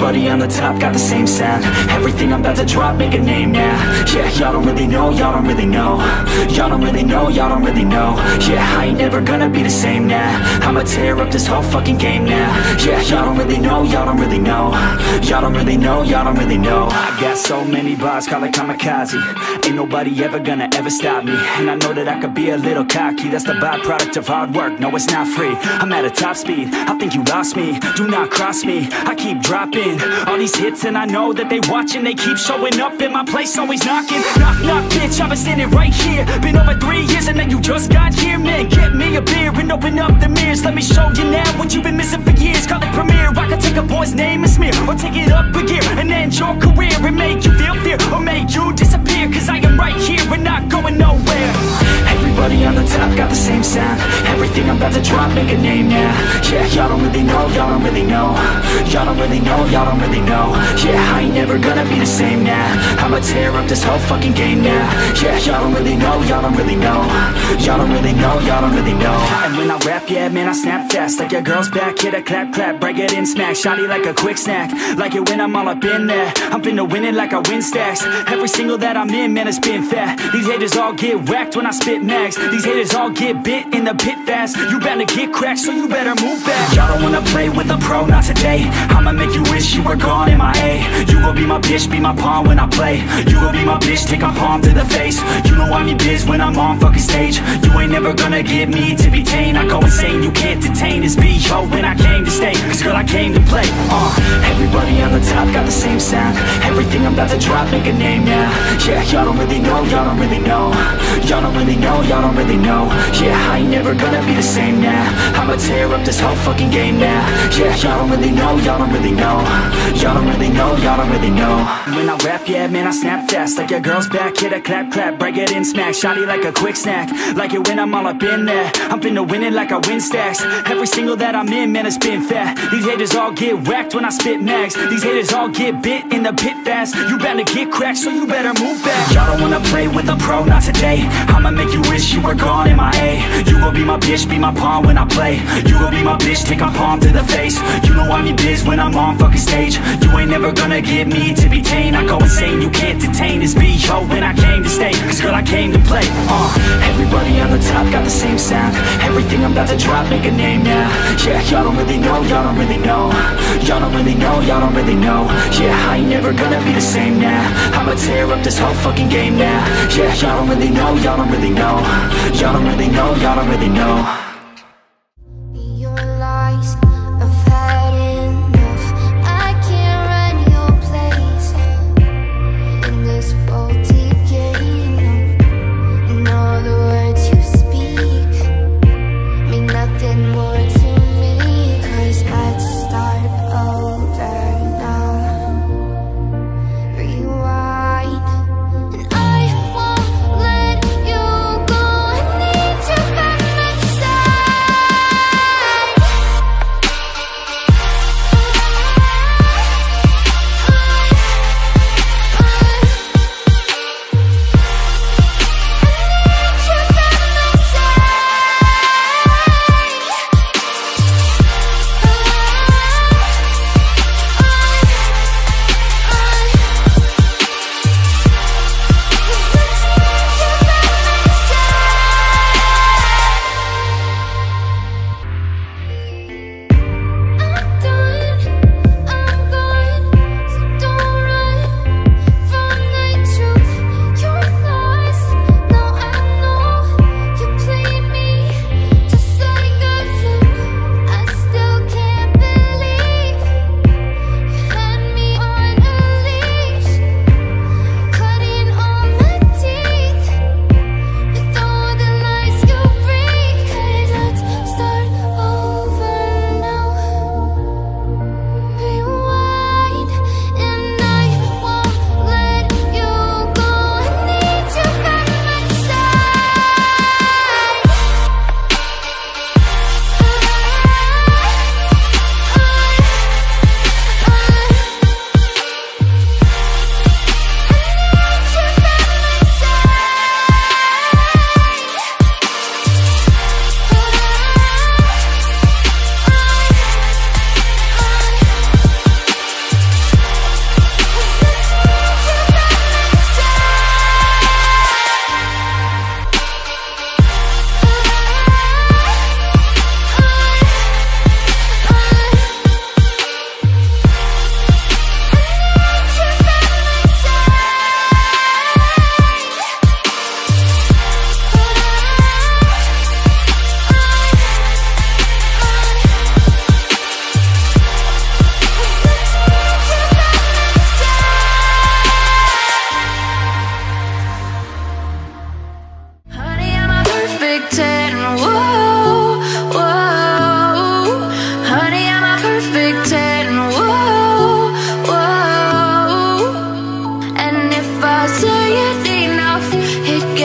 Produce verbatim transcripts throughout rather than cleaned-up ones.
Everybody on the top got the same sound. Everything I'm about to drop, make a name now. Yeah, y'all don't really know, y'all don't really know. Y'all don't really know, y'all don't really know. Yeah, I ain't never gonna be the same now. I'ma tear up this whole fucking game now. Yeah, y'all don't really know, y'all don't really know. Y'all don't really know, y'all don't really know. I got so many bars, call it kamikaze. Ain't nobody ever gonna ever stop me. And I know that I could be a little cocky. That's the byproduct of hard work, no it's not free. I'm at a top speed, I think you lost me. Do not cross me, I keep dropping all these hits and I know that they watching. They keep showing up in my place, always knocking. Knock, knock, bitch, I've been standing right here. Been over three years and then you just got here. Man, get me a beer and open up the mirrors. Let me show you now what you've been missing for years. Call it premiere, I can take a boy's name and smear, or take it up a gear and end your career. And make you feel fear, or make you disappear. Cause I am right here and not going nowhere. Everybody on the top got the same sound. Everything I'm about to drop, make a name now. Yeah, y'all don't really know, y'all don't really know. Y'all don't really know, y'all don't really know. Yeah, I ain't never gonna be the same now. I'ma tear up this whole fucking game now. Yeah, y'all don't really know, y'all don't really know. Y'all don't really know, y'all don't really know. And when I rap, yeah, man, I snap fast. Like your girl's back, hit a clap, clap, break it in, smack. Shotty like a quick snack, like it when I'm all up in there. I'm finna win it like I win stacks. Every single that I'm in, man, it's been fat. These haters all get whacked when I spit max. These haters all get bit in the pit fast. You better get cracked, so you better move back. Y'all don't wanna play with a pro, not today. I'ma make you wish you were gone, M I A. You gon' be my bitch, be my pawn when I play. You gon' be my bitch, take a palm to the face. You know I'm your biz when I'm on fucking stage. You ain't never gonna get me to be tame. I go insane, you can't detain this beat, yo, when I came to stay. Cause girl, I came to play. Uh, everybody on the top got the same sound. Everything I'm about to drop, make a name now. Yeah, y'all don't really know, y'all don't really know. Y'all don't really know, y'all don't really know. Yeah, I ain't never gonna be the same now. I'ma tear up this whole fucking game now. Yeah, y'all don't really know, y'all don't really know. Y'all don't really know, y'all don't really know. When I rap, yeah, man, I snap fast. Like your girl's back, hit a clap, clap, break it in, smack. Shotty like a quick snack, like it when I'm all up in there. I'm finna win it like I win stacks. Every single that I'm in, man, it's been fat. These haters all get whacked when I spit max. These haters all get bit in the pit fast. You better get cracked, so you better move back. Y'all don't wanna play with a pro, not today. I'ma make you wish you were gone, M I A. You gon' be my bitch, be my pawn when I play. You gon' be my bitch, take a palm to the face. You know I'm your biz when I'm on fucking stage. You ain't never gonna get me to be tame. I go insane, you can't detain this beat, yo, when I came to stay. Cause girl, I came to play. Uh, everybody on the top got the same sound. Everything I'm about to drop, make a name now. Yeah, y'all don't really know, y'all don't really know. Y'all don't really know, y'all don't really know. Yeah, I ain't never gonna be the same now. I'ma tear up this whole fucking game now. Yeah, y'all don't really know, y'all don't really know. Y'all don't really know, y'all don't really know. Your lies, I've had enough. I can't run your place in this faulty game. And all the words you speak mean nothing more to me. Cause let's start over now. Rewind. And I won't let you go. I need you by my side.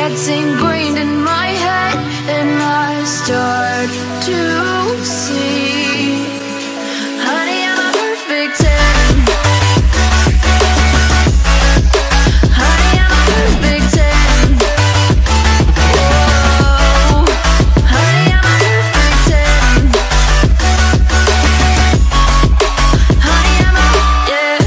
gets ingrained in my head, and I start to see, honey, I'm a perfect ten. Honey, I'm a perfect ten. Whoa, honey, I'm a perfect ten. Honey, I'm a, yeah.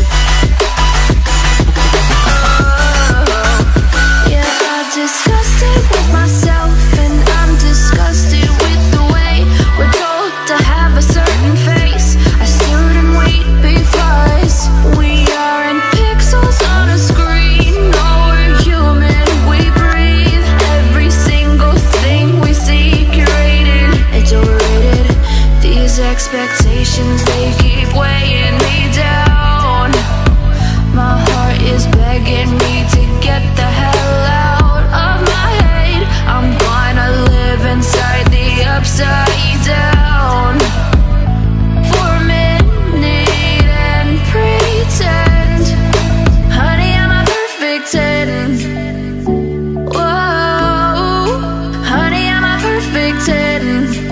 Oh, yeah, I've discussed it with myself, and I'm disgusted with the way we're told to have a certain face. I stood and wait because we aren't pixels on a screen. No, we're human, we breathe. Every single thing we see curated. It's overrated. These expectations, they keep weighing me down. My heart is begging me to get the hell out of my head. I'm gonna live inside the upside down for a minute and pretend, honey, I'm a perfect ten. Whoa, honey, I'm a perfect ten.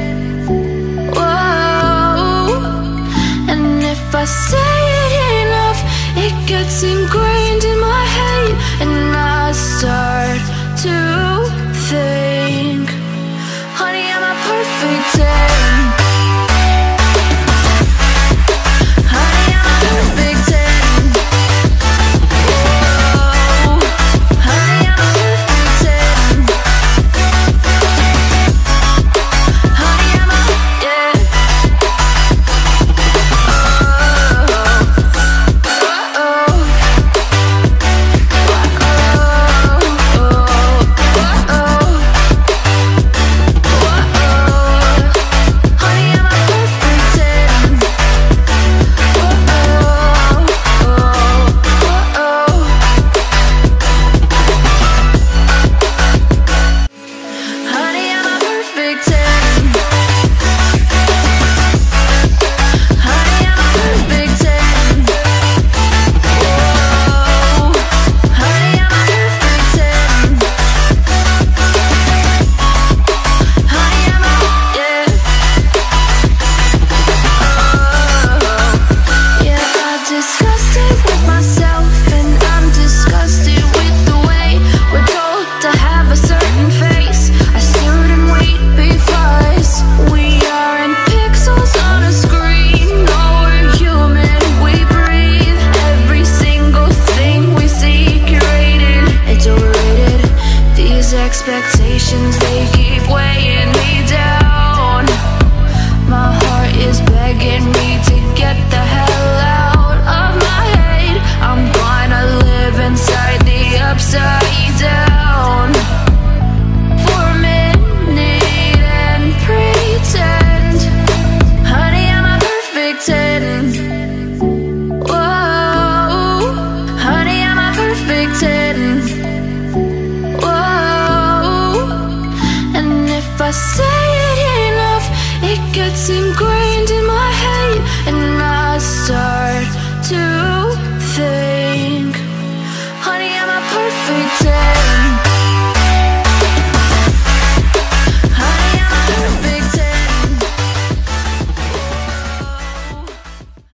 Whoa, and if I say it enough, it gets ingrained in my head, and I start to think, honey, I'm a perfect ten. Honey, I'm a perfect ten. Whoa, honey, I'm a perfect ten. Honey, I'm a, yeah. Oh, oh, expectations, they keep weighing me down. My heart is begging me to get the hell out of my head. I'm gonna live inside